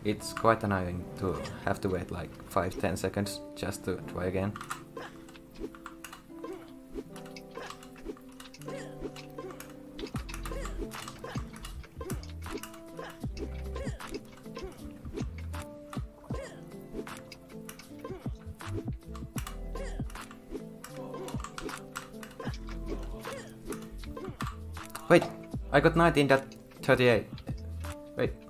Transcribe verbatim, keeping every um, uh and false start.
it's quite annoying to have to wait like five to ten seconds just to try again. Wait, I got nineteen thirty-eight. Wait.